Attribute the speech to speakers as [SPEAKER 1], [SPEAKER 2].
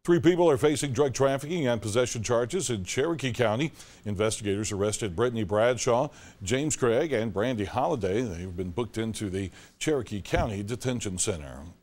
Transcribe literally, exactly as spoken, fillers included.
[SPEAKER 1] Three people are facing drug trafficking and possession charges in Cherokee County. Investigators arrested Brittany Bradshaw, James Craig, and Brandy Holliday. They've been booked into the Cherokee County Detention Center.